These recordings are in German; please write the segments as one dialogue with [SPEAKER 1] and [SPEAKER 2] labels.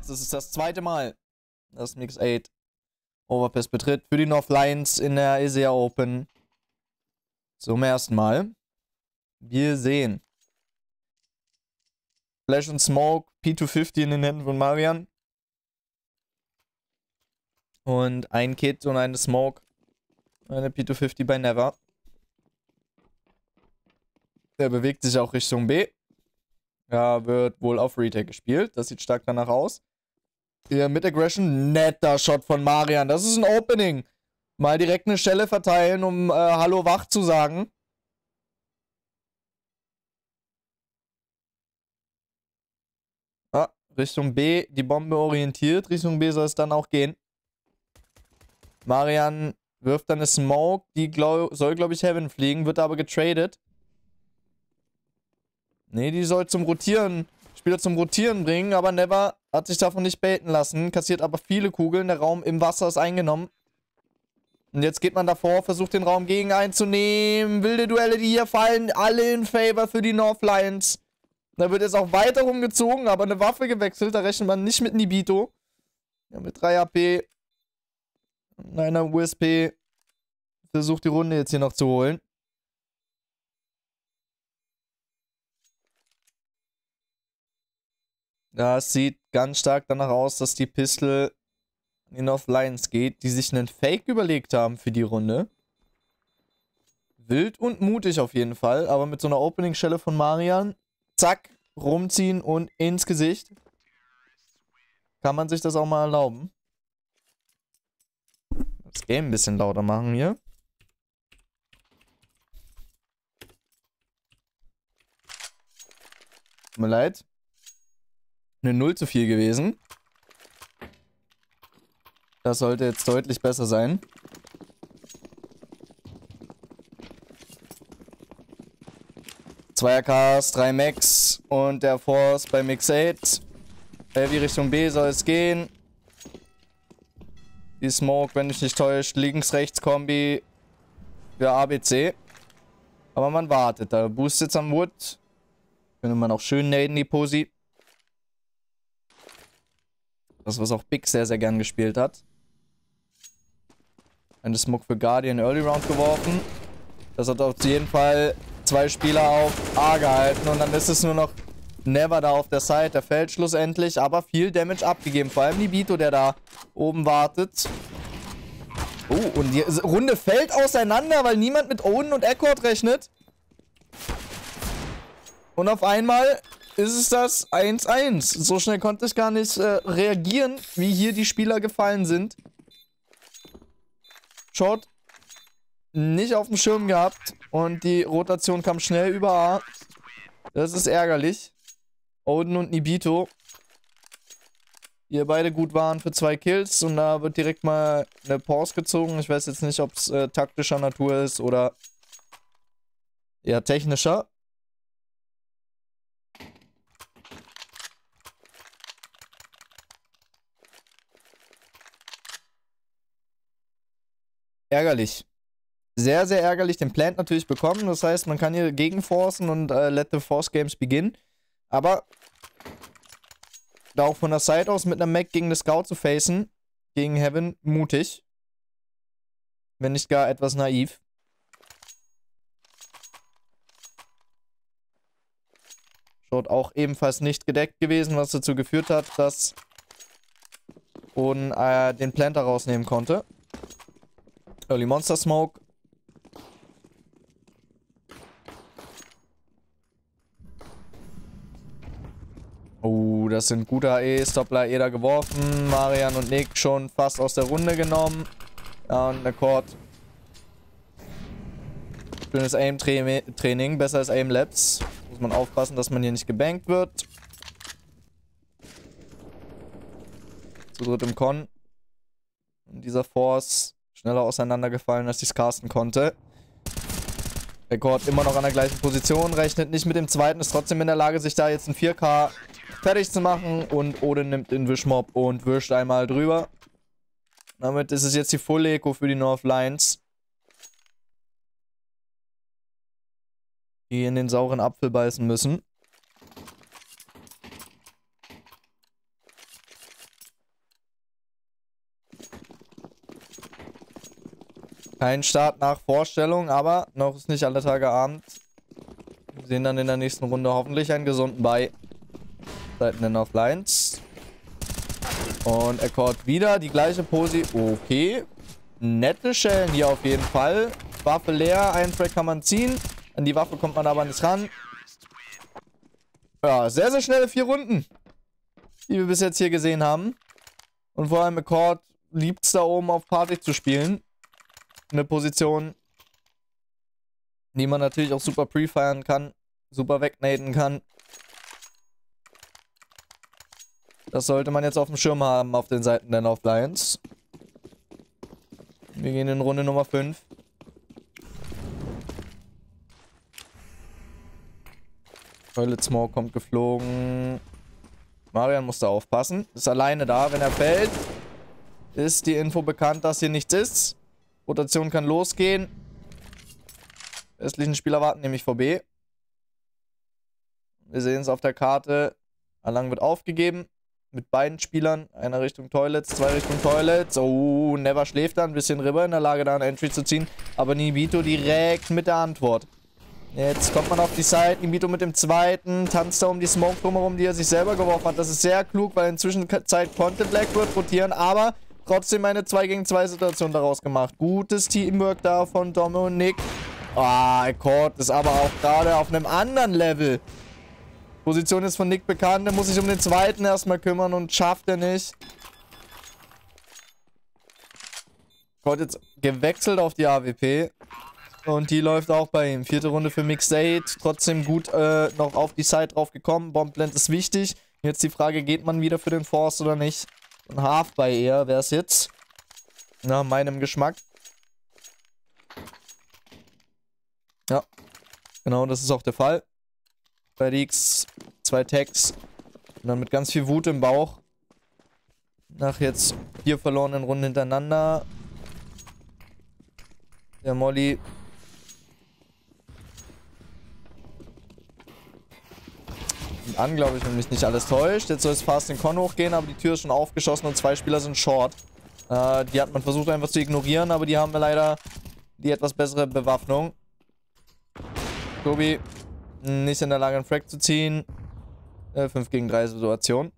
[SPEAKER 1] jetzt. Das ist das zweite Mal, dass Mix 8 Overpass betritt für die North Lions in der Asia Open. Zum ersten Mal. Wir sehen. Flash und Smoke, P250 in den Händen von Marian. Und ein Kit und eine Smoke. Eine P250 bei Never. Der bewegt sich auch Richtung B. Ja, wird wohl auf Retake gespielt. Das sieht stark danach aus. Hier mit Aggression. Netter Shot von Marian. Das ist ein Opening. Mal direkt eine Stelle verteilen, um Hallo wach zu sagen. Ah, Richtung B. Die Bombe orientiert. Richtung B soll es dann auch gehen. Marian wirft dann eine Smoke. Die soll, glaube ich, Heaven fliegen. Wird aber getradet. Nee, die soll zum Rotieren, Spieler zum Rotieren bringen, aber Never hat sich davon nicht baiten lassen, kassiert aber viele Kugeln, der Raum im Wasser ist eingenommen. Und jetzt geht man davor, versucht den Raum gegen einzunehmen, wilde Duelle, die hier fallen, alle in Favor für die North Lions. Da wird jetzt auch weiter rumgezogen, aber eine Waffe gewechselt, da rechnet man nicht mit Nibito. Ja, mit 3 AP und einer USP versucht die Runde jetzt hier noch zu holen. Ja, es sieht ganz stark danach aus, dass die Pistol in North Lions geht, die sich einen Fake überlegt haben für die Runde. Wild und mutig auf jeden Fall, aber mit so einer Opening-Stelle von Marian, zack, rumziehen und ins Gesicht. Kann man sich das auch mal erlauben. Das Game ein bisschen lauter machen hier. Tut mir leid. Eine 0 zu 4 gewesen. Das sollte jetzt deutlich besser sein. Zwei AKs, 3 Max und der Force bei Mix 8. Heavy Richtung B soll es gehen. Die Smoke, wenn mich nicht täuscht, Links-Rechts-Kombi für ABC. Aber man wartet. Da Boost jetzt am Wood. Könnte man auch schön naden, die Posi. Das, was auch Big sehr, sehr gern gespielt hat. Eine Smoke für Guardian Early Round geworfen. Das hat auf jeden Fall 2 Spieler auf A gehalten. Und dann ist es nur noch Never da auf der Side. Der fällt schlussendlich, aber viel Damage abgegeben. Vor allem Nibito, der da oben wartet. Oh, und die Runde fällt auseinander, weil niemand mit Oden und Eckord rechnet. Und auf einmal ist es das 1-1. So schnell konnte ich gar nicht reagieren, wie hier die Spieler gefallen sind. Shot nicht auf dem Schirm gehabt und die Rotation kam schnell über A. Das ist ärgerlich. Oden und Nibito, die beide gut waren für 2 Kills und da wird direkt mal eine Pause gezogen. Ich weiß jetzt nicht, ob es taktischer Natur ist oder eher technischer. Ärgerlich. Sehr, sehr ärgerlich. Den Plant natürlich bekommen. Das heißt, man kann hier gegenforcen und let the Force Games begin. Aber da auch von der Side aus mit einer Mac gegen den Scout zu facen, gegen Heaven, mutig. Wenn nicht gar etwas naiv. Schaut auch ebenfalls nicht gedeckt gewesen, was dazu geführt hat, dass Oden den Planter rausnehmen konnte. Early Monster Smoke. Oh, das sind gute AEs. Doppler AE da geworfen. Marian und Nick schon fast aus der Runde genommen. Ja, und Accord. Schönes Aim-Training. Besser als Aim-Labs. Muss man aufpassen, dass man hier nicht gebankt wird. Zu dritt im Con. Und dieser Force schneller auseinandergefallen, als ich es casten konnte. Accord immer noch an der gleichen Position. Rechnet nicht mit dem zweiten. Ist trotzdem in der Lage, sich da jetzt ein 4K fertig zu machen. Und Oden nimmt den Wischmob und wischt einmal drüber. Damit ist es jetzt die Full Eco für die North Lions. Die in den sauren Apfel beißen müssen. Kein Start nach Vorstellung, aber noch ist nicht alle Tage Abend. Wir sehen dann in der nächsten Runde hoffentlich einen gesunden Ball. Seiten der North Lions. Und Accord wieder die gleiche Posi. Okay. Nette Schellen hier auf jeden Fall. Waffe leer, einen Frag kann man ziehen. An die Waffe kommt man aber nicht ran. Ja, sehr, sehr schnelle 4 Runden, die wir bis jetzt hier gesehen haben. Und vor allem Accord liebt es da oben auf Party zu spielen. Eine Position, die man natürlich auch super pre-feiern kann, super wegnaden kann. Das sollte man jetzt auf dem Schirm haben auf den Seiten der North Lions. Wir gehen in Runde Nummer 5. Toilet Smoke kommt geflogen. Marian muss da aufpassen. Ist alleine da, wenn er fällt. Ist die Info bekannt, dass hier nichts ist. Rotation kann losgehen. Westlichen Spieler warten nämlich vor B. Wir sehen es auf der Karte. Alang wird aufgegeben. Mit beiden Spielern. Einer Richtung Toilets, 2 Richtung Toilets. Oh, Never schläft da ein bisschen rüber. In der Lage, da eine Entry zu ziehen. Aber Nibito direkt mit der Antwort. Jetzt kommt man auf die Side. Nibito mit dem zweiten. Tanzt da um die Smoke drumherum, die er sich selber geworfen hat. Das ist sehr klug, weil inzwischen Zeit konnte Blackbird rotieren. Aber trotzdem eine 2-gegen-2 Situation daraus gemacht. Gutes Teamwork da von Dominik. Accord ist aber auch gerade auf einem anderen Level. Position ist von Nick bekannt. Der muss sich um den zweiten erstmal kümmern und schafft er nicht. Accord jetzt gewechselt auf die AWP. Und die läuft auch bei ihm. 4. Runde für Mixade. Trotzdem gut noch auf die Side drauf gekommen. Bombblend ist wichtig. Jetzt die Frage, geht man wieder für den Force oder nicht? Ein Half bei eher wäre es jetzt. Nach meinem Geschmack. Ja, genau, das ist auch der Fall. Bei Reeks 2 Tags. Und dann mit ganz viel Wut im Bauch. Nach jetzt 4 verlorenen Runden hintereinander. Der Molly. Und an, glaube ich, wenn mich nicht alles täuscht. Jetzt soll es fast den Con hochgehen, aber die Tür ist schon aufgeschossen und 2 Spieler sind short. Die hat man versucht einfach zu ignorieren, aber die haben leider die etwas bessere Bewaffnung. Tobi nicht in der Lage, einen Frag zu ziehen. 5 gegen 3 Situation.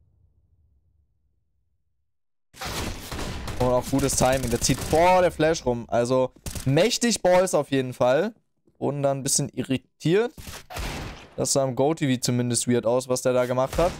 [SPEAKER 1] Und auch gutes Timing. Der zieht vor der Flash rum. Also mächtig Balls auf jeden Fall. Und dann ein bisschen irritiert. Das sah am GoTV zumindest weird aus, was der da gemacht hat.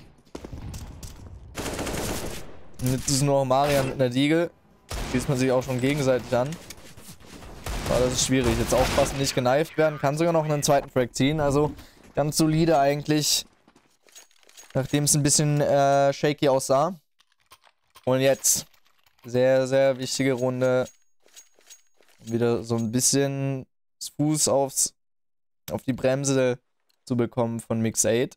[SPEAKER 1] Und jetzt ist nur noch Marian mit einer Diegel. Schließt man sich auch schon gegenseitig an. Aber das ist schwierig. Jetzt aufpassen, nicht geneift werden. Kann sogar noch einen zweiten Frag ziehen. Also ganz solide eigentlich. Nachdem es ein bisschen shaky aussah. Und jetzt. Sehr, sehr wichtige Runde. Wieder so ein bisschen Fuß auf die Bremse zu bekommen von Mixade.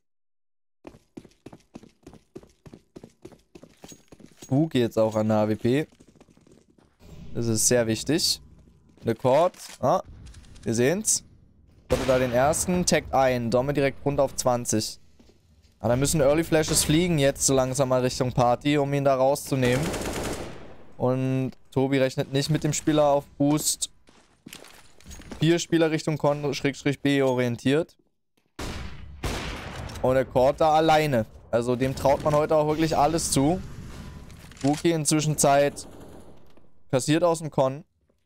[SPEAKER 1] Bug jetzt auch an der AWP. Das ist sehr wichtig. Accord. Wir sehen's. Konnte da den ersten. Taggt ein. Domme direkt rund auf 20. Da müssen Early Flashes fliegen jetzt so langsam mal Richtung Party, um ihn da rauszunehmen. Und Tobi rechnet nicht mit dem Spieler auf Boost. 4 Spieler Richtung Con-B orientiert. Und Accord da alleine. Also dem traut man heute auch wirklich alles zu. Wookie inzwischen Zeit kassiert aus dem Con.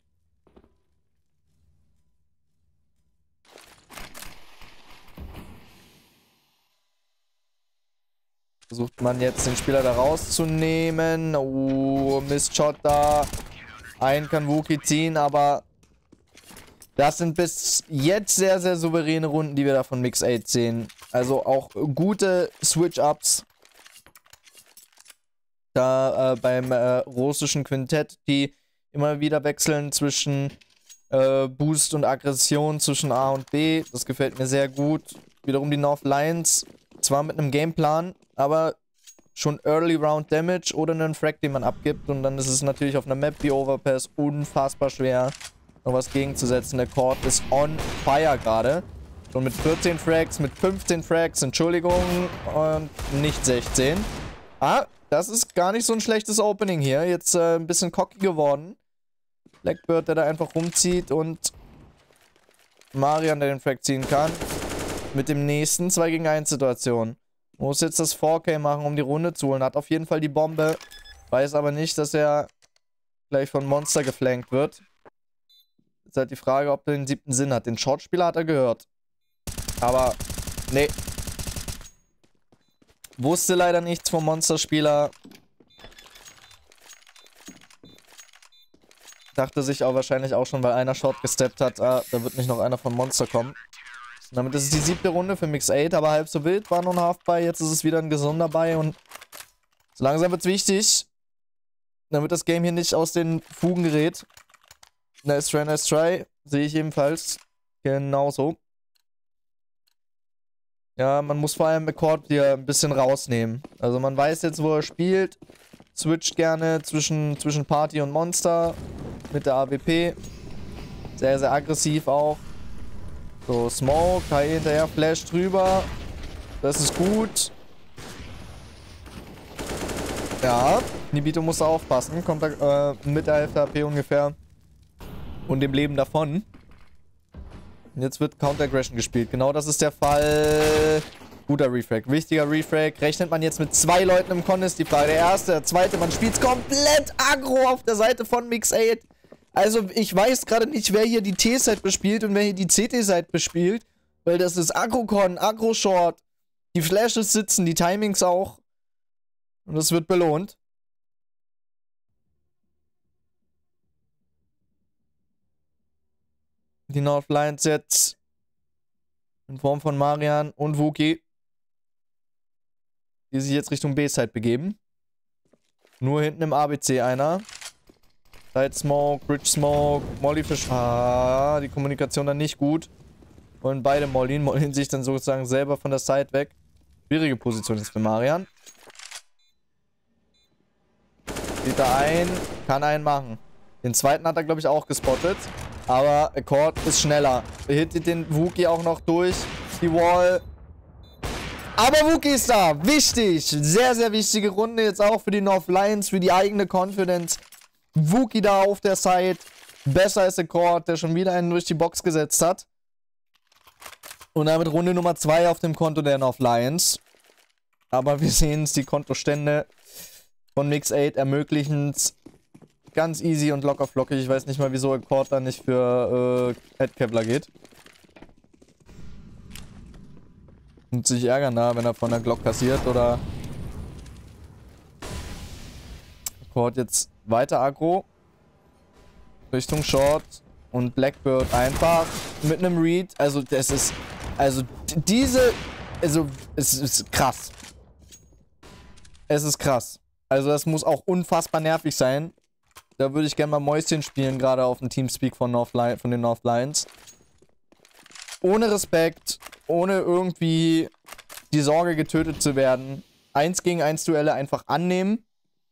[SPEAKER 1] Versucht man jetzt den Spieler da rauszunehmen. Oh, Mistshot da. Einen kann Wookie ziehen, aber das sind bis jetzt sehr, sehr souveräne Runden, die wir da von Mixade sehen. Also auch gute Switch-Ups. Da beim russischen Quintett, die immer wieder wechseln zwischen Boost und Aggression, zwischen A und B. Das gefällt mir sehr gut. Wiederum die North Lions, zwar mit einem Gameplan, aber schon Early Round Damage oder einen Frag, den man abgibt. Und dann ist es natürlich auf einer Map wie Overpass unfassbar schwer, noch was gegenzusetzen. Der Accord ist on fire gerade. Schon mit 14 Frags, mit 15 Frags, Entschuldigung, und nicht 16. Das ist gar nicht so ein schlechtes Opening hier. Jetzt ein bisschen cocky geworden. Blackbird, der da einfach rumzieht und Marian, der den Frag ziehen kann. Mit dem nächsten 2 gegen 1 Situation. Muss jetzt das 4K machen, um die Runde zu holen. Hat auf jeden Fall die Bombe. Weiß aber nicht, dass er gleich von Monster geflankt wird. Ist halt die Frage, ob er den 7. Sinn hat. Den Shotspieler hat er gehört. Aber, nee. Wusste leider nichts vom Monsterspieler. Dachte sich auch wahrscheinlich auch schon, weil einer Short gesteppt hat, da wird nicht noch einer von Monster kommen. Und damit ist es die 7. Runde für Mix8, aber halb so wild, war nur ein Half-Buy, jetzt ist es wieder ein gesunder Buy und so langsam wird es wichtig, damit das Game hier nicht aus den Fugen gerät. Nice try, sehe ich ebenfalls genauso. Ja, man muss vor allem Accord hier ein bisschen rausnehmen. Also man weiß jetzt, wo er spielt, switcht gerne zwischen Party und Monster mit der AWP. Sehr, sehr aggressiv auch. So, Smoke, Kai hinterher, Flash drüber. Das ist gut. Ja, Nibito muss da aufpassen. Kommt da mit der Hälfte HP ungefähr. Und dem Leben davon. Und jetzt wird Counter-Aggression gespielt. Genau das ist der Fall. Guter Refrag. Wichtiger Refrag. Rechnet man jetzt mit 2 Leuten im Con, ist die Frage. Der erste, der zweite. Man spielt komplett aggro auf der Seite von Mix8. Also, ich weiß gerade nicht, wer hier die T-Side bespielt und wer hier die CT-Side bespielt. Weil das ist Aggro-Con, Aggro-Short. Die Flashes sitzen, die Timings auch. Und das wird belohnt. Die North Lions jetzt in Form von Marian und Wookie, die sich jetzt Richtung B-Side begeben. Nur hinten im ABC einer. Side Smoke, Bridge Smoke, Molly Fish. Ah, die Kommunikation dann nicht gut. Wollen beide Mollyen sich dann sozusagen selber von der Side weg. Schwierige Position jetzt für Marian. Sieht er ein, kann einen machen. Den zweiten hat er, glaube ich, auch gespottet. Aber Accord ist schneller. Er hittet den Wookie auch noch durch die Wall. Aber Wookie ist da. Wichtig. Sehr, sehr wichtige Runde jetzt auch für die North Lions, für die eigene Confidence. Wookie da auf der Side. Besser als Accord, der schon wieder einen durch die Box gesetzt hat. Und damit Runde Nummer 2 auf dem Konto der North Lions. Aber wir sehen es, die Kontostände von Mix8 ermöglichen es ganz easy und locker flockig. Ich weiß nicht mal, wieso Accord da nicht für Headkevlar geht. Und sich ärgern da, wenn er von der Glock kassiert oder Accord jetzt weiter aggro. Richtung Short und Blackbird einfach mit einem Read. Also das ist, es ist krass. Es ist krass. Also das muss auch unfassbar nervig sein. Da würde ich gerne mal Mäuschen spielen, gerade auf dem Teamspeak von den North Lions. Ohne Respekt, ohne irgendwie die Sorge getötet zu werden. 1 gegen 1 Duelle einfach annehmen.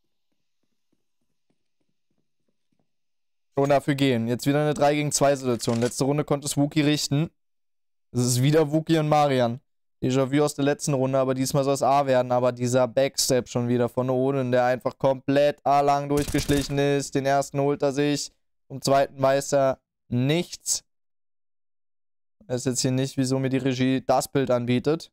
[SPEAKER 1] Und dafür gehen. Jetzt wieder eine 3 gegen 2 Situation. Letzte Runde konnte es Wookie richten. Es ist wieder Wookie und Marian. Déjà-vu aus der letzten Runde, aber diesmal soll es A werden. Aber dieser Backstep schon wieder von Oden, der einfach komplett A-lang durchgeschlichen ist. Den ersten holt er sich. Im zweiten weiß er nichts. Weiß jetzt hier nicht, wieso mir die Regie das Bild anbietet.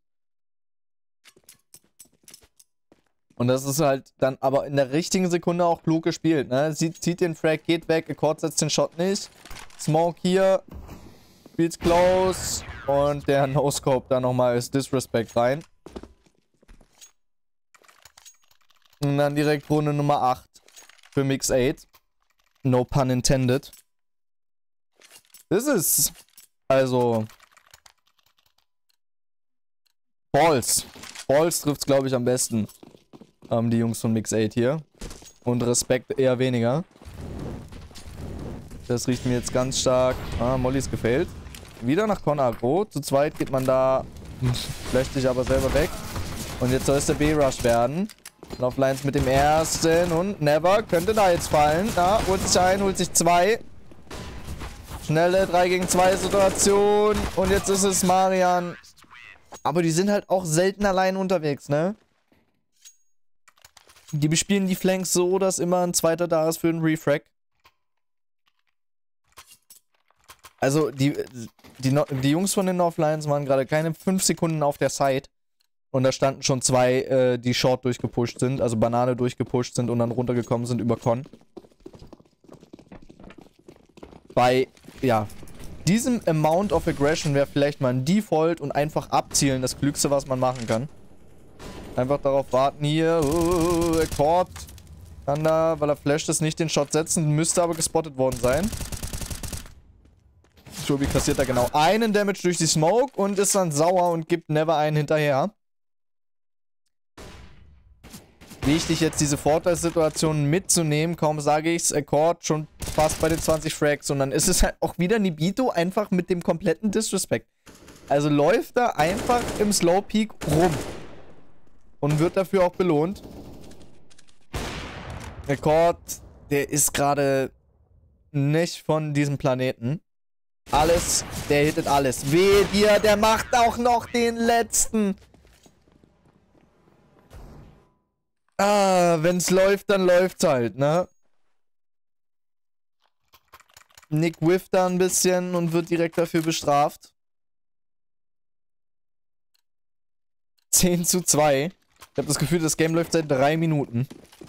[SPEAKER 1] Und das ist halt dann aber in der richtigen Sekunde auch klug gespielt, ne? Zieht den Frag, geht weg, Accord setzt den Shot nicht. Smoke hier. Spielt's close. Und der No-Scope da nochmal als Disrespect rein. Und dann direkt Runde Nummer 8 für Mix8. No pun intended. Das ist also Balls. Balls trifft's, glaube ich, am besten. Die Jungs von Mix8 hier. Und Respekt eher weniger. Das riecht mir jetzt ganz stark. Ah, Molly ist gefailt. Wieder nach Con Agro. Zu zweit geht man da. Flasht sich aber selber weg. Und jetzt soll es der B-Rush werden. North Lions mit dem ersten. Und Never könnte da jetzt fallen. Da holt sich ein, holt sich 2. Schnelle 3 gegen 2 Situation. Und jetzt ist es Marian. Aber die sind halt auch selten allein unterwegs, ne? Die bespielen die Flanks so, dass immer ein zweiter da ist für einen Refrag. Also, die Jungs von den North Lions waren gerade keine 5 Sekunden auf der Side. Und da standen schon 2, die Short durchgepusht sind, also Banane durchgepusht sind und dann runtergekommen sind über Con. Bei, ja, diesem Amount of Aggression wäre vielleicht mal ein Default und einfach abzielen das Klügste, was man machen kann. Einfach darauf warten hier. Accord kann da, weil er flasht ist, nicht den Shot setzen, müsste aber gespottet worden sein. Tobi kassiert da genau einen Damage durch die Smoke und ist dann sauer und gibt Never einen hinterher. Wichtig jetzt diese Vorteilssituation mitzunehmen, kaum sage ich's, Accord schon fast bei den 20 Frags und dann ist es halt auch wieder Nibito einfach mit dem kompletten Disrespect. Also läuft er einfach im Slow Peak rum und wird dafür auch belohnt. Accord, der ist gerade nicht von diesem Planeten. Alles, der hittet alles. Wehe dir, der macht auch noch den letzten. Ah, wenn's läuft, dann läuft's halt, ne? Nick whifft da ein bisschen und wird direkt dafür bestraft. 10:2. Ich habe das Gefühl, das Game läuft seit 3 Minuten.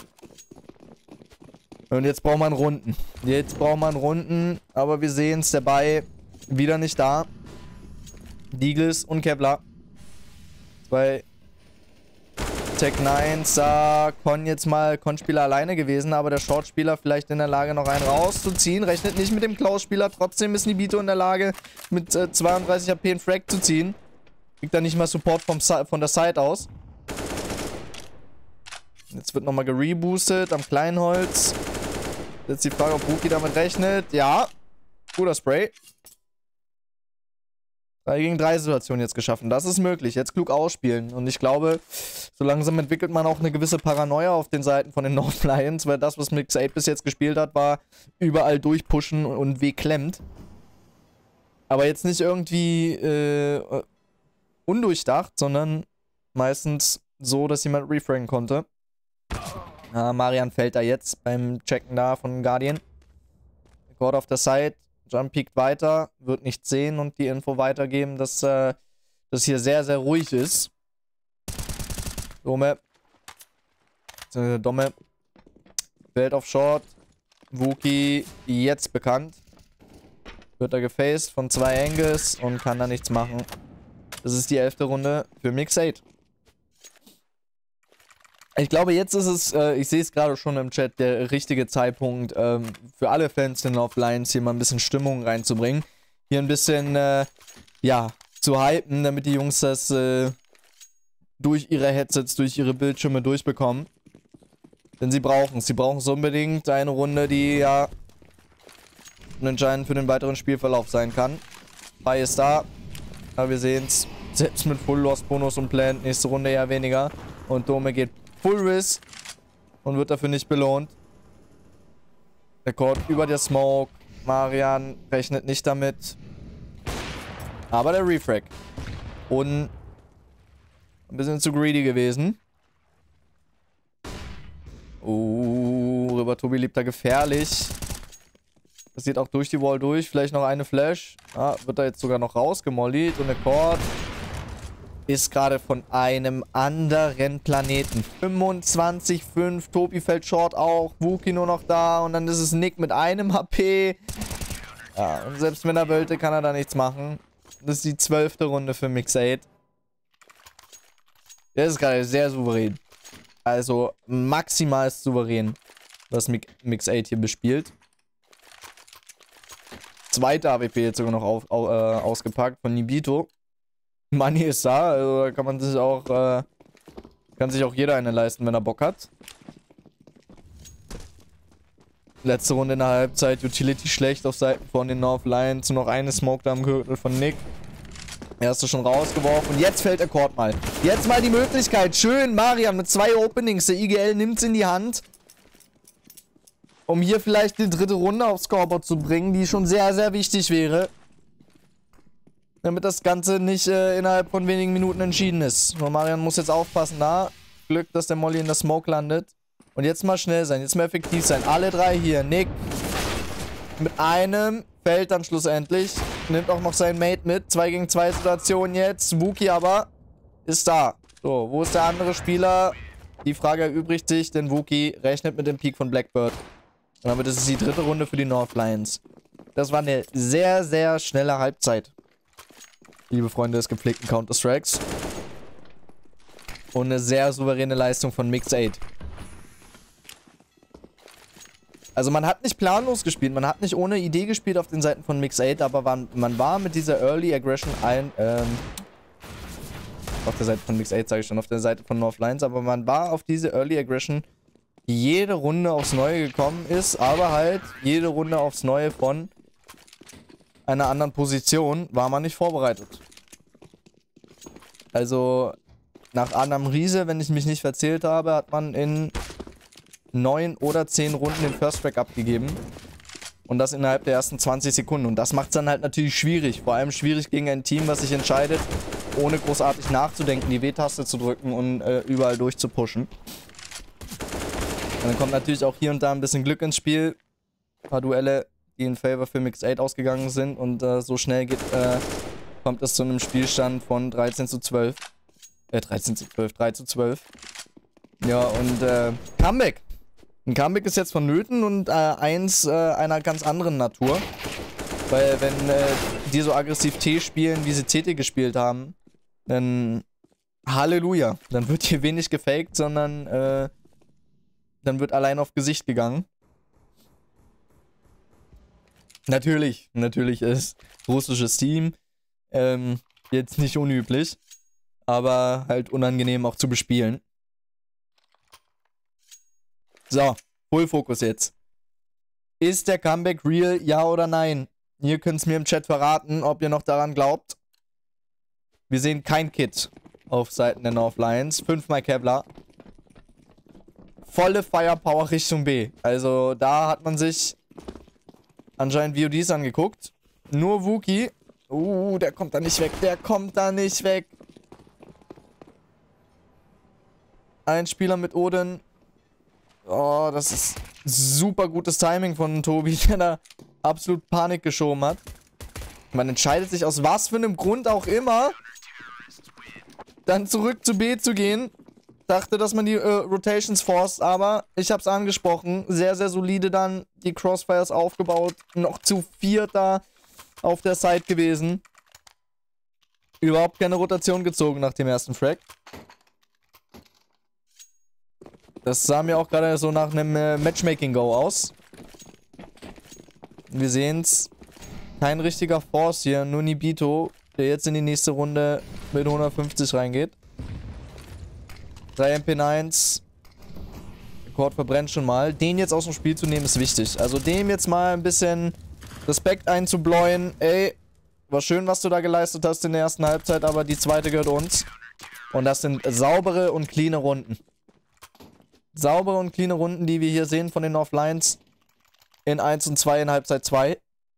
[SPEAKER 1] Und jetzt braucht man Runden. Jetzt braucht man Runden, aber wir sehen es dabei wieder nicht da. Deagles und Kevlar. 2 Tech-9s, da Con jetzt mal Con-Spieler alleine gewesen, aber der Short-Spieler vielleicht in der Lage, noch einen rauszuziehen. Rechnet nicht mit dem Klaus-Spieler, trotzdem ist Nibito in der Lage, mit 32 AP einen Frag zu ziehen. Kriegt da nicht mal Support von der Side aus. Jetzt wird nochmal gereboostet am Kleinholz. Jetzt die Frage, ob Rookie damit rechnet. Ja, guter Spray. 3 gegen 3 Situation jetzt geschaffen. Das ist möglich. Jetzt klug ausspielen. Und ich glaube, so langsam entwickelt man auch eine gewisse Paranoia auf den Seiten von den North Lions, weil das, was Mix8 bis jetzt gespielt hat, war überall durchpushen und wehklemmt. Aber jetzt nicht irgendwie undurchdacht, sondern meistens so, dass jemand refragen konnte. Marian fällt da jetzt beim Checken da von Guardian. Accord auf der Side. Jump peakt weiter. Wird nichts sehen und die Info weitergeben, dass das hier sehr, sehr ruhig ist. Dome. Domme. Fällt auf Short. Wookie jetzt bekannt. Wird da gefaced von 2 Angles und kann da nichts machen. Das ist die 11. Runde für Mix8. Ich glaube, jetzt ist es, ich sehe es gerade schon im Chat, der richtige Zeitpunkt für alle Fans der North Lions hier mal ein bisschen Stimmung reinzubringen. Hier ein bisschen, ja, zu hypen, damit die Jungs das durch ihre Headsets, durch ihre Bildschirme durchbekommen. Denn sie brauchen es. Sie brauchen es unbedingt. Eine Runde, die ja entscheidend für den weiteren Spielverlauf sein kann. Pai ist da. Aber wir sehen es. Selbst mit Full Loss Bonus und Plant. Nächste Runde eher weniger. Und Dome geht Full Risk und wird dafür nicht belohnt. Accord über der Smoke. Marian rechnet nicht damit. Aber der Refrag. Und ein bisschen zu greedy gewesen. Rüber Tobi lebt da gefährlich. Das geht auch durch die Wall durch. Vielleicht noch eine Flash. Wird da jetzt sogar noch rausgemollied. Und Accord ist gerade von einem anderen Planeten. 25,5. Tobi fällt short auch. Wookie nur noch da. Und dann ist es Nick mit einem HP. Ja, und selbst wenn er wollte, kann er da nichts machen. Das ist die 12. Runde für Mix8. Der ist gerade sehr souverän. Also maximal souverän, was Mix8 hier bespielt. Zweite AWP jetzt sogar noch ausgepackt von Nibito. Money ist da, also da kann man sich auch, kann sich auch jeder eine leisten, wenn er Bock hat. Letzte Runde in der Halbzeit, Utility schlecht auf Seiten von den North Lions. Nur noch eine Smoke da am Gürtel von Nick. Erste schon rausgeworfen und jetzt fällt Accord mal. Jetzt mal die Möglichkeit. Schön, Marian mit 2 Openings. Der IGL nimmt es in die Hand. Um hier vielleicht die 3. Runde aufs Scoreboard zu bringen, die schon sehr, sehr wichtig wäre. Damit das Ganze nicht innerhalb von wenigen Minuten entschieden ist. Nur Marian muss jetzt aufpassen da. Glück, dass der Molly in der Smoke landet. Und jetzt mal schnell sein, jetzt mal effektiv sein. Alle 3 hier. Nick mit einem fällt dann schlussendlich. Nimmt auch noch seinen Mate mit. 2 gegen 2 Situation jetzt. Wookie aber ist da. So, wo ist der andere Spieler? Die Frage erübrigt sich, denn Wookie rechnet mit dem Peak von Blackbird. Und damit ist es die 3. Runde für die North Lions. Das war eine sehr, sehr schnelle Halbzeit. Liebe Freunde des gepflegten Counter-Strikes. Und eine sehr souveräne Leistung von Mix8. Also man hat nicht planlos gespielt, man hat nicht ohne Idee gespielt auf den Seiten von Mix8, aber man war mit dieser Early Aggression auf der Seite von Mix8 sage ich schon, auf der Seite von North Lions, aber man war auf diese Early Aggression, die jede Runde aufs Neue gekommen ist, aber halt jede Runde aufs Neue von einer anderen Position war man nicht vorbereitet. Also nach Adam Riese, wenn ich mich nicht verzählt habe, hat man in 9 oder 10 Runden den First Track abgegeben. Und das innerhalb der ersten 20 Sekunden. Und das macht es dann halt natürlich schwierig. Vor allem schwierig gegen ein Team, was sich entscheidet, ohne großartig nachzudenken, die W-Taste zu drücken und überall durchzupushen. Und dann kommt natürlich auch hier und da ein bisschen Glück ins Spiel. Ein paar Duelle, die in Favor für Mix8 ausgegangen sind. Und so schnell kommt es zu einem Spielstand von 13:12. 13:12, 3:12. Ja, und Comeback. Ein Comeback ist jetzt vonnöten und eins einer ganz anderen Natur. Weil wenn die so aggressiv T spielen, wie sie CT gespielt haben, dann Halleluja. Dann wird hier wenig gefaked, sondern dann wird allein auf Gesicht gegangen. Natürlich ist russisches Team jetzt nicht unüblich, aber halt unangenehm auch zu bespielen. So, Full-Fokus jetzt. Ist der Comeback real, ja oder nein? Ihr könnt es mir im Chat verraten, ob ihr noch daran glaubt. Wir sehen kein Kit auf Seiten der North Lions. 5-mal Kevlar. Volle Firepower Richtung B. Also da hat man sich anscheinend VODs angeguckt. Nur Wookie. Der kommt da nicht weg. Der kommt da nicht weg. Ein Spieler mit Odin. Oh, das ist super gutes Timing von Tobi, der da absolut Panik geschoben hat. Man entscheidet sich aus was für einem Grund auch immer, dann zurück zu B zu gehen. Dachte, dass man die Rotations forst, aber ich hab's angesprochen. Sehr, sehr solide dann die Crossfires aufgebaut. Noch zu 4 da auf der Side gewesen. Überhaupt keine Rotation gezogen nach dem ersten Frag. Das sah mir auch gerade so nach einem Matchmaking-Go aus. Wir sehen's. Kein richtiger Force hier, nur Nibito, der jetzt in die nächste Runde mit 150 reingeht. 3 MP9s. Rekord verbrennt schon mal. Den jetzt aus dem Spiel zu nehmen ist wichtig. Also dem jetzt mal ein bisschen Respekt einzubläuen. Ey, war schön, was du da geleistet hast in der ersten Halbzeit, aber die zweite gehört uns. Und das sind saubere und cleane Runden. Saubere und cleane Runden, die wir hier sehen von den North Lions in 1 und 2 in Halbzeit 2.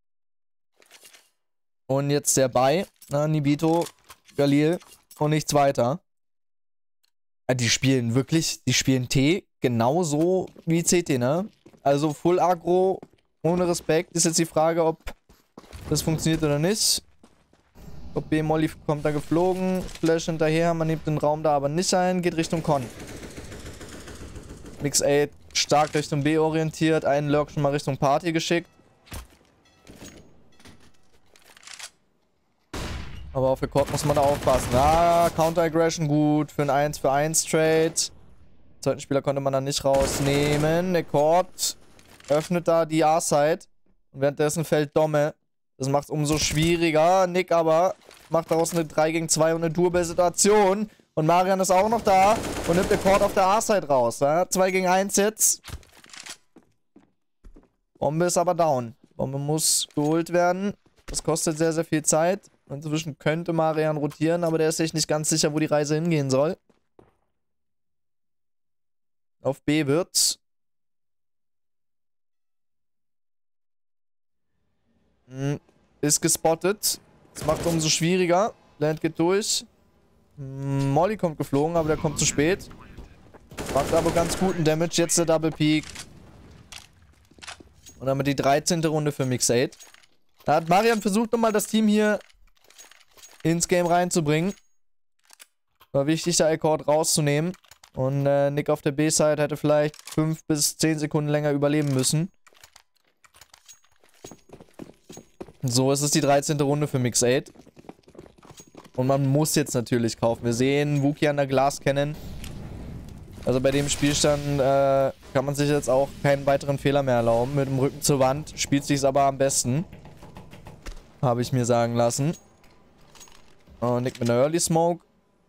[SPEAKER 1] Und jetzt der Bye. Nibito, Galil und nichts weiter. Die spielen wirklich, die spielen T genauso wie CT, ne? Also Full Aggro, ohne Respekt. Ist jetzt die Frage, ob das funktioniert oder nicht. Ob B-Molly kommt da geflogen. Flash hinterher, man nimmt den Raum da aber nicht ein. Geht Richtung Con. Mix8 stark Richtung B orientiert. Einen Lurk schon mal Richtung Party geschickt. Aber auf Rekord muss man da aufpassen. Counter-Aggression gut. Für ein 1-für-1 Trade. Zweiten Spieler konnte man dann nicht rausnehmen. Rekord öffnet da die A-Side. Und währenddessen fällt Domme. Das macht es umso schwieriger. Nick aber macht daraus eine 3 gegen 2 und eine Durbel-Situation. Und Marian ist auch noch da und nimmt Rekord auf der A-Side raus. Ja? 2 gegen 1 jetzt. Bombe ist aber down. Bombe muss geholt werden. Das kostet sehr, sehr viel Zeit. Inzwischen könnte Marian rotieren, aber der ist sich nicht ganz sicher, wo die Reise hingehen soll. Auf B wird's. Ist gespottet. Das macht es umso schwieriger. Land geht durch. Molly kommt geflogen, aber der kommt zu spät. Macht aber ganz guten Damage. Jetzt der Double Peak. Und damit die 13. Runde für Mix8. Da hat Marian versucht, nochmal das Team hier ins Game reinzubringen. War wichtig, da Accord rauszunehmen. Und Nick auf der B-Side hätte vielleicht 5 bis 10 Sekunden länger überleben müssen. So ist es die 13. Runde für Mix8. Und man muss jetzt natürlich kaufen. Wir sehen Wookie an der Glass Cannon. Also bei dem Spielstand kann man sich jetzt auch keinen weiteren Fehler mehr erlauben. Mit dem Rücken zur Wand spielt sich's aber am besten. Habe ich mir sagen lassen. Oh, Nick mit einer Early Smoke.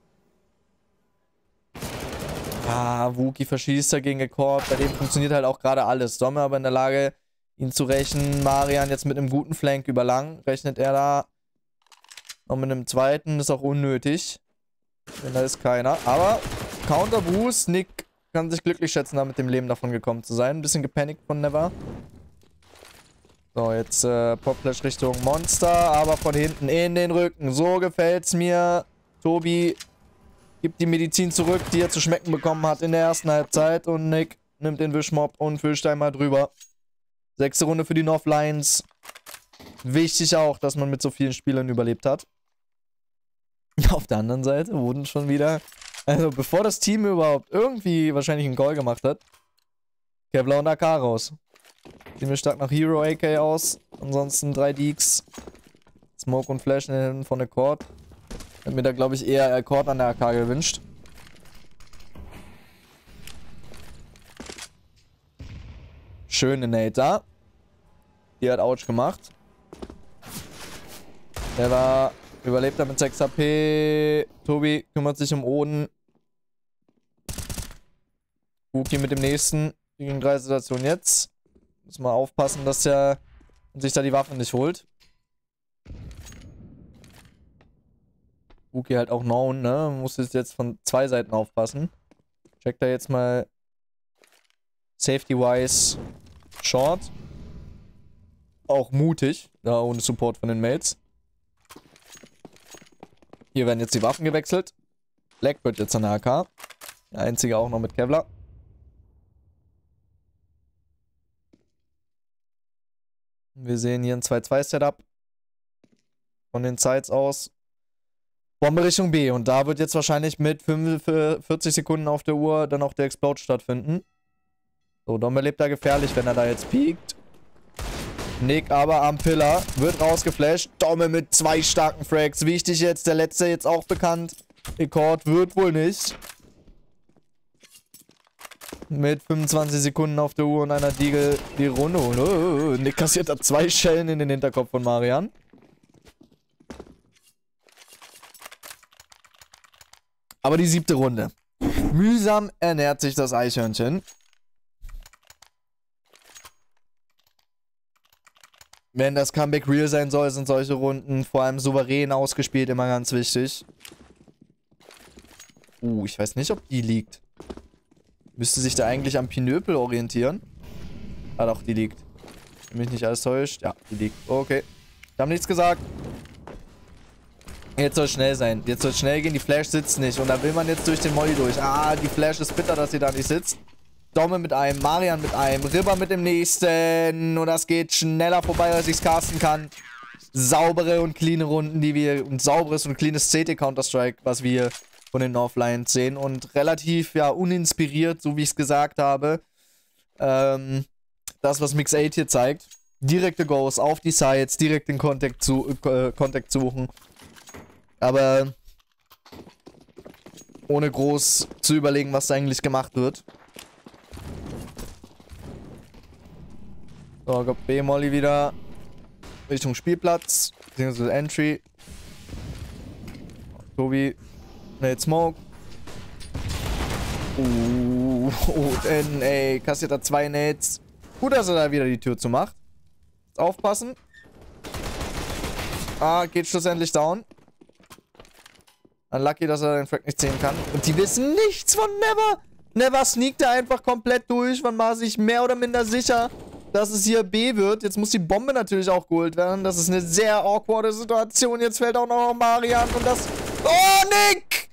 [SPEAKER 1] Ah, Wookie verschießt dagegen Accord. Bei dem funktioniert halt auch gerade alles. Domme aber in der Lage, ihn zu rächen. Marian jetzt mit einem guten Flank über lang. Rechnet er da noch mit einem zweiten. Ist auch unnötig. Denn da ist keiner. Aber Counter Boost. Nick kann sich glücklich schätzen, da mit dem Leben davon gekommen zu sein. Ein bisschen gepanikt von Never. So, jetzt Popflash Richtung Monster. Aber von hinten in den Rücken. So gefällt's mir. Tobi gibt die Medizin zurück, die er zu schmecken bekommen hat in der ersten Halbzeit. Und Nick nimmt den Wischmob und fischt einmal drüber. 6. Runde für die North Lions. Wichtig auch, dass man mit so vielen Spielern überlebt hat. Auf der anderen Seite wurden schon wieder... Also bevor das Team überhaupt irgendwie wahrscheinlich einen Call gemacht hat, Kevlar und AK raus. Sehen wir stark nach Hero AK aus. Ansonsten 3 Deeks. Smoke und Flash in den Händen von Accord. Hätte mir da, glaube ich, eher Accord an der AK gewünscht. Schöne Nate da. Die hat Ouch gemacht. Der war... Überlebt er mit 6 HP. Tobi kümmert sich um Oden. Wookie mit dem nächsten. Gegen 3 Situationen jetzt. Muss mal aufpassen, dass er sich da die Waffe nicht holt. Wookie halt auch known, ne? Muss jetzt von 2 Seiten aufpassen. Checkt da jetzt mal Safety-wise Short. Auch mutig. Da ohne Support von den Mates. Hier werden jetzt die Waffen gewechselt. Black wird jetzt an der AK. Der einzige auch noch mit Kevlar. Wir sehen hier ein 2-2-Setup. Von den Sides aus. Bombe Richtung B. Und da wird jetzt wahrscheinlich mit 45 Sekunden auf der Uhr dann auch der Explode stattfinden. So, Dombe lebt da gefährlich, wenn er da jetzt piekt. Nick aber am Pillar. Wird rausgeflasht. Domme mit 2 starken Frags. Wichtig jetzt. Der letzte jetzt auch bekannt. Accord wird wohl nicht. Mit 25 Sekunden auf der Uhr und einer Deagle die Runde. Oh, Nick kassiert da 2 Schellen in den Hinterkopf von Marian. Aber die 7. Runde. Mühsam ernährt sich das Eichhörnchen. Wenn das Comeback real sein soll, sind solche Runden vor allem souverän ausgespielt immer ganz wichtig. Ich weiß nicht, ob die liegt. Müsste sich da eigentlich am Pinöpel orientieren. Ah doch, die liegt. Wenn mich nicht alles täuscht. Ja, die liegt. Okay. Ich habe nichts gesagt. Jetzt soll es schnell sein. Jetzt soll es schnell gehen. Die Flash sitzt nicht. Und da will man jetzt durch den Molly durch. Ah, die Flash ist bitter, dass sie da nicht sitzt. Domme mit einem, Marian mit einem, Ribber mit dem nächsten. Und das geht schneller vorbei, als ich es casten kann. Saubere und cleane Runden, die wir... Und sauberes und cleanes CT Counter-Strike, was wir von den North Lions sehen. Und relativ, ja, uninspiriert, so wie ich es gesagt habe. Das, was Mix8 hier zeigt. Direkte Goes auf die Sides, direkt den Kontakt suchen. Aber ohne groß zu überlegen, was da eigentlich gemacht wird. So, B-Molly wieder Richtung Spielplatz, beziehungsweise Entry. Tobi, Nate Smoke. Ey, kassiert da 2 Nades. Gut, dass er da wieder die Tür zumacht. Jetzt aufpassen. Ah, geht schlussendlich down. Unlucky, dass er den Frag nicht sehen kann. Und die wissen nichts von Never. Never sneakt er einfach komplett durch. Man war sich mehr oder minder sicher, dass es hier B wird. Jetzt muss die Bombe natürlich auch geholt werden. Das ist eine sehr awkwarde Situation. Jetzt fällt auch noch Marian und das... Oh, Nick!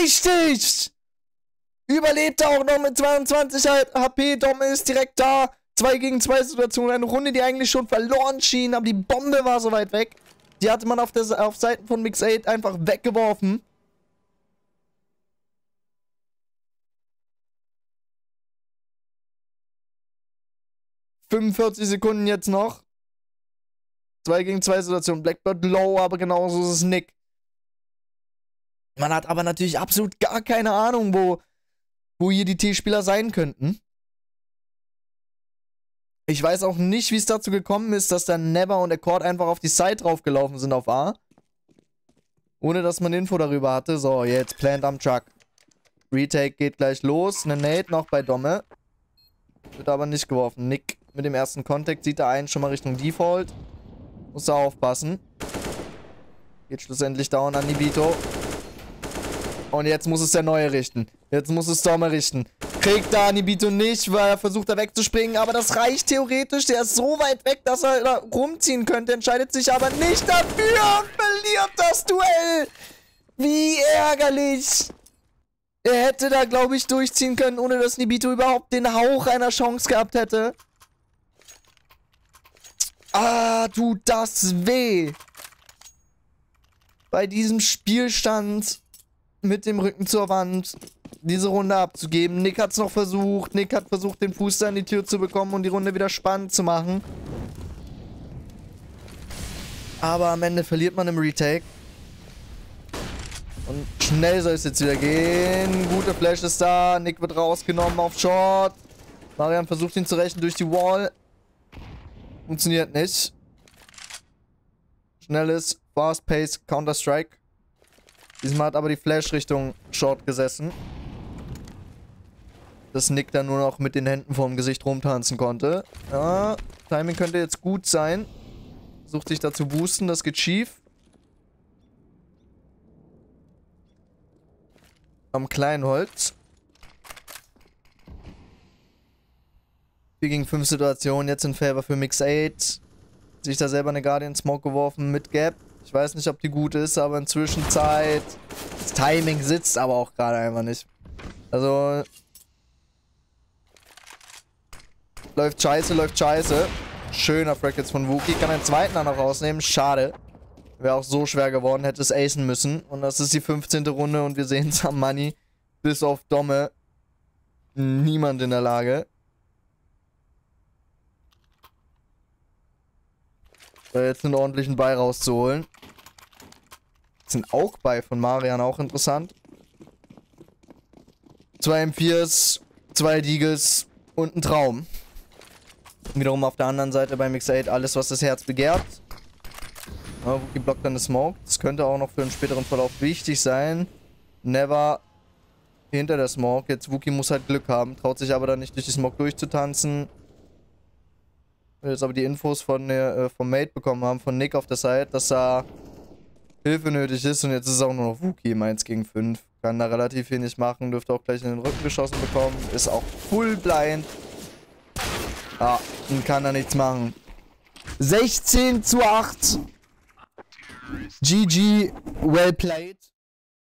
[SPEAKER 1] Wichtig! Überlebt auch noch mit 22 HP. Dom ist direkt da. 2 gegen 2 Situation, eine Runde, die eigentlich schon verloren schien, aber die Bombe war so weit weg. Die hatte man auf Seiten von Mix8 einfach weggeworfen. ...45 Sekunden jetzt noch. 2 gegen 2 Situation. Blackbird low, aber genauso ist es Nick. Man hat aber natürlich absolut gar keine Ahnung, wo hier die T-Spieler sein könnten. Ich weiß auch nicht, wie es dazu gekommen ist, dass dann Never und Accord einfach auf die Side draufgelaufen sind auf A. Ohne dass man Info darüber hatte. So, jetzt Plant am Truck. Retake geht gleich los. Eine Nade noch bei Domme. Wird aber nicht geworfen. Nick mit dem ersten Kontakt sieht er einen schon mal Richtung Default. Muss da aufpassen. Geht schlussendlich down an Nibito. Und jetzt muss es der Neue richten. Jetzt muss es Domme richten. Kriegt da Nibito nicht, weil er versucht da wegzuspringen. Aber das reicht theoretisch. Der ist so weit weg, dass er da rumziehen könnte. Entscheidet sich aber nicht dafür und verliert das Duell. Wie ärgerlich. Er hätte da, glaube ich, durchziehen können, ohne dass Nibito überhaupt den Hauch einer Chance gehabt hätte. Ah, tut das weh. Bei diesem Spielstand mit dem Rücken zur Wand diese Runde abzugeben. Nick hat es noch versucht. Nick hat versucht, den Fuß da in die Tür zu bekommen und die Runde wieder spannend zu machen. Aber am Ende verliert man im Retake. Und schnell soll es jetzt wieder gehen. Gute Flash ist da. Nick wird rausgenommen auf Short. Marian versucht ihn zu rächen durch die Wall. Funktioniert nicht. Schnelles, fast-paced Counter-Strike. Diesmal hat aber die Flash Richtung Short gesessen. Dass Nick dann nur noch mit den Händen vorm Gesicht rumtanzen konnte. Ja, Timing könnte jetzt gut sein. Versucht sich da zu boosten, das geht schief. Am Kleinholz. 4 gegen 5 Situation, jetzt in Favor für Mix8. Sich da selber eine Guardian Smoke geworfen mit Gap. Ich weiß nicht, ob die gut ist, aber in Zwischenzeit... Das Timing sitzt aber auch gerade einfach nicht. Also... Läuft scheiße, läuft scheiße. Schöner Frag jetzt von Wookie. Kann den zweiten dann noch rausnehmen. Schade. Wäre auch so schwer geworden, hätte es acen müssen. Und das ist die 15. Runde und wir sehen es am Money. Bis auf Domme. Niemand in der Lage. Jetzt einen ordentlichen Ball rauszuholen. Jetzt ein Aug-Ball von Marian, auch interessant. 2 M4s, 2 Deagles und ein Traum. Wiederum auf der anderen Seite bei Mix8 alles, was das Herz begehrt. Ja, Wookie blockt dann eine Smoke. Das könnte auch noch für einen späteren Verlauf wichtig sein. Never hinter der Smoke. Jetzt Wookie muss halt Glück haben. Traut sich aber dann nicht durch die Smoke durchzutanzen. Wir jetzt aber die Infos von vom Mate bekommen haben, von Nick auf der Seite, dass da Hilfe nötig ist. Und jetzt ist es auch nur noch Wookie im 1 gegen 5. Kann da relativ wenig machen. Dürfte auch gleich in den Rücken geschossen bekommen. Ist auch full blind. Ja, und kann da nichts machen. 16:8. GG, well played.